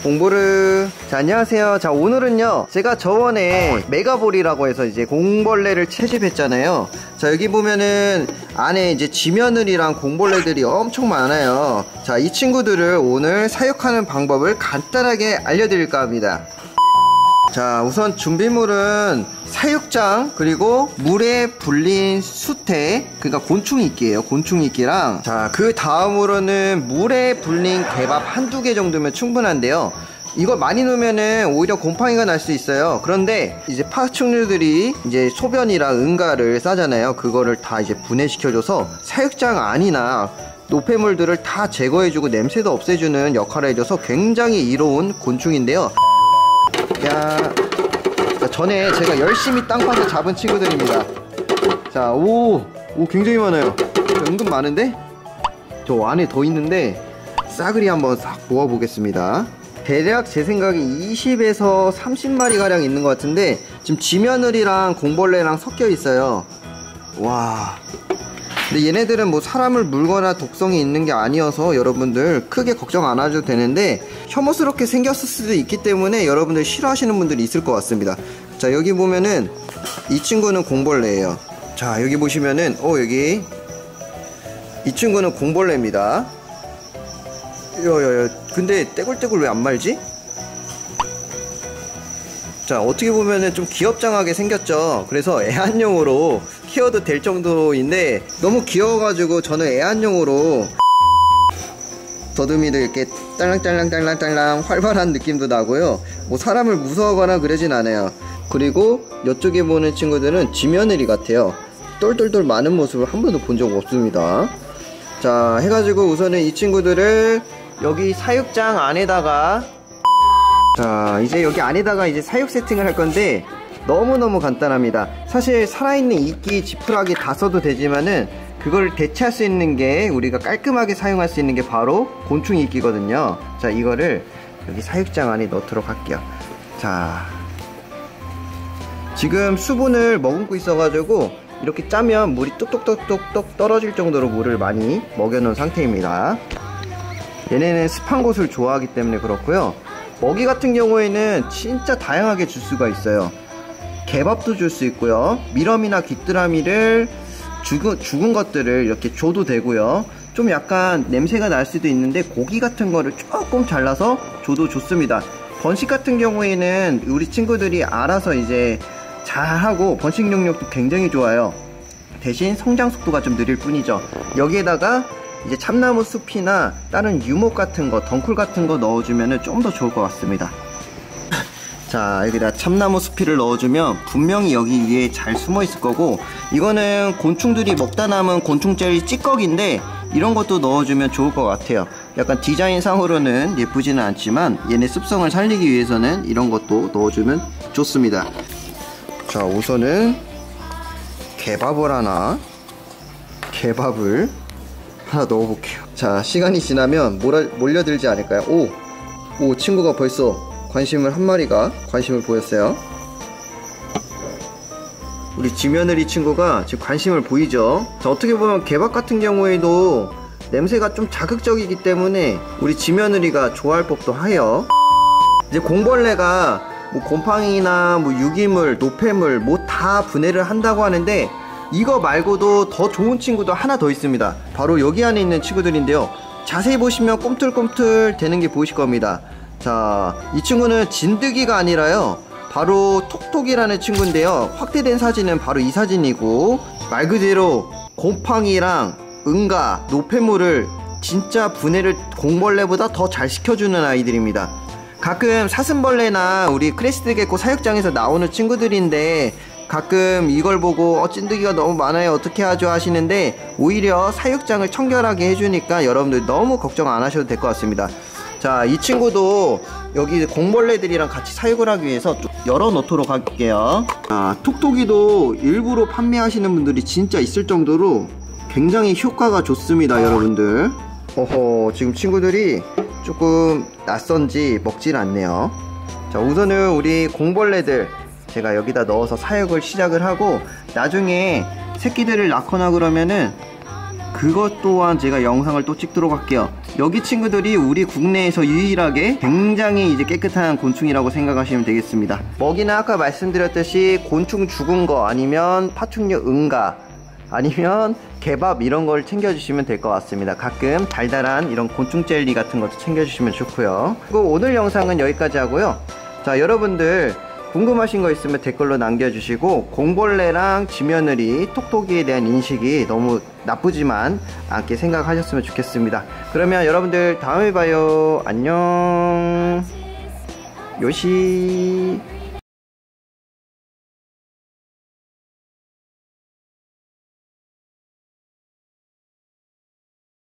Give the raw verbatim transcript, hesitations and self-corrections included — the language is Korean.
봉보르. 자, 안녕하세요. 자, 오늘은요 제가 저번에 메가볼이라고 해서 이제 공벌레를 채집했잖아요. 자, 여기 보면은 안에 이제 지며느리랑 공벌레들이 엄청 많아요. 자, 이 친구들을 오늘 사육하는 방법을 간단하게 알려드릴까 합니다. 자, 우선 준비물은 사육장, 그리고 물에 불린 수태, 그러니까 곤충이끼예요. 곤충이끼랑, 자, 그 다음으로는 물에 불린 개밥 한두 개 정도면 충분한데요. 이걸 많이 넣으면은 오히려 곰팡이가 날 수 있어요. 그런데 이제 파충류들이 이제 소변이랑 응가를 싸잖아요. 그거를 다 이제 분해시켜줘서 사육장 안이나 노폐물들을 다 제거해주고 냄새도 없애주는 역할을 해줘서 굉장히 이로운 곤충인데요. 야, 자, 전에 제가 열심히 땅 파서 잡은 친구들입니다. 자, 오, 오, 굉장히 많아요. 은근 많은데? 저 안에 더 있는데 싸그리 한번 싹 모아보겠습니다. 대략 제 생각에 이십에서 삼십 마리 가량 있는 것 같은데 지금 지며느리랑 공벌레랑 섞여 있어요. 와, 근데 얘네들은 뭐 사람을 물거나 독성이 있는 게 아니어서 여러분들 크게 걱정 안 하셔도 되는데 혐오스럽게 생겼을 수도 있기 때문에 여러분들 싫어하시는 분들이 있을 것 같습니다. 자, 여기 보면은 이 친구는 공벌레예요. 자, 여기 보시면은 어 여기 이 친구는 공벌레입니다. 야야야, 근데 떼굴떼굴 왜 안 말지? 자, 어떻게 보면은 좀 귀엽장하게 생겼죠. 그래서 애완용으로 키워도 될 정도인데 너무 귀여워가지고 저는 애완용으로 더듬이도 이렇게 딸랑딸랑딸랑딸랑 활발한 느낌도 나고요. 뭐 사람을 무서워하거나 그러진 않아요. 그리고 이쪽에 보는 친구들은 지며느리 같아요. 똘똘똘 많은 모습을 한 번도 본 적 없습니다. 자, 해가지고 우선은 이 친구들을 여기 사육장 안에다가, 자, 이제 여기 안에다가 이제 사육 세팅을 할 건데 너무너무 간단합니다. 사실 살아있는 이끼, 지푸라기 다 써도 되지만은 그걸 대체할 수 있는 게, 우리가 깔끔하게 사용할 수 있는 게 바로 곤충 이끼거든요. 자, 이거를 여기 사육장 안에 넣도록 할게요. 자, 지금 수분을 머금고 있어가지고 이렇게 짜면 물이 뚝뚝뚝뚝뚝 떨어질 정도로 물을 많이 먹여놓은 상태입니다. 얘네는 습한 곳을 좋아하기 때문에 그렇고요. 먹이 같은 경우에는 진짜 다양하게 줄 수가 있어요. 개밥도 줄 수 있고요. 미럼이나 귀뚜라미를 죽은, 죽은 것들을 이렇게 줘도 되고요. 좀 약간 냄새가 날 수도 있는데 고기 같은 거를 조금 잘라서 줘도 좋습니다. 번식 같은 경우에는 우리 친구들이 알아서 이제 잘하고 번식 능력도 굉장히 좋아요. 대신 성장 속도가 좀 느릴 뿐이죠. 여기에다가 이제 참나무 숲이나 다른 유목 같은 거, 덩쿨 같은 거 넣어주면 좀 더 좋을 것 같습니다. 자, 여기다 참나무 숲이를 넣어주면 분명히 여기 위에 잘 숨어 있을 거고, 이거는 곤충들이 먹다 남은 곤충젤리 찌꺼기인데 이런 것도 넣어주면 좋을 것 같아요. 약간 디자인 상으로는 예쁘지는 않지만 얘네 습성을 살리기 위해서는 이런 것도 넣어주면 좋습니다. 자, 우선은 개밥을 하나 개밥을 하나 넣어볼게요. 자, 시간이 지나면 몰아, 몰려들지 않을까요? 오! 오, 친구가 벌써 관심을, 한 마리가 관심을 보였어요. 우리 지며느리 친구가 지금 관심을 보이죠? 자, 어떻게 보면 개밥 같은 경우에도 냄새가 좀 자극적이기 때문에 우리 지며느리가 좋아할 법도 해요. 이제 공벌레가 뭐 곰팡이나 뭐 유기물, 노폐물 뭐 다 분해를 한다고 하는데 이거 말고도 더 좋은 친구도 하나 더 있습니다. 바로 여기 안에 있는 친구들인데요. 자세히 보시면 꿈틀꿈틀 되는 게 보이실 겁니다. 자, 이 친구는 진드기가 아니라요, 바로 톡톡이라는 친구인데요. 확대된 사진은 바로 이 사진이고, 말 그대로 곰팡이랑 응가, 노폐물을 진짜 분해를 공벌레보다 더 잘 시켜주는 아이들입니다. 가끔 사슴벌레나 우리 크레스트 게코 사육장에서 나오는 친구들인데 가끔 이걸 보고 어 찐득이가 너무 많아요 어떻게 하죠 하시는데, 오히려 사육장을 청결하게 해주니까 여러분들 너무 걱정 안 하셔도 될 것 같습니다. 자, 이 친구도 여기 공벌레들이랑 같이 사육을 하기 위해서 열어 놓도록 할게요. 자, 톡톡이도 일부러 판매하시는 분들이 진짜 있을 정도로 굉장히 효과가 좋습니다, 여러분들. 어허, 지금 친구들이 조금 낯선지 먹질 않네요. 자, 우선은 우리 공벌레들 제가 여기다 넣어서 사육을 시작을 하고, 나중에 새끼들을 낳거나 그러면은 그것 또한 제가 영상을 또 찍도록 할게요. 여기 친구들이 우리 국내에서 유일하게 굉장히 이제 깨끗한 곤충이라고 생각하시면 되겠습니다. 먹이는 아까 말씀드렸듯이 곤충 죽은 거 아니면 파충류 응가 아니면 개밥 이런 걸 챙겨주시면 될 것 같습니다. 가끔 달달한 이런 곤충 젤리 같은 것도 챙겨주시면 좋고요. 그리고 오늘 영상은 여기까지 하고요. 자, 여러분들 궁금하신 거 있으면 댓글로 남겨주시고, 공벌레랑 지며느리, 톡톡이에 대한 인식이 너무 나쁘지만 않게 생각하셨으면 좋겠습니다. 그러면 여러분들 다음에 봐요. 안녕. 요시.